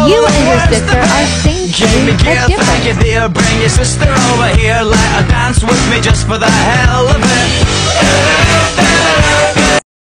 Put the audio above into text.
You and your sister are same Jamie, but thank you different. dear. Bring your sister over here. Let her dance with me just for the hell of it.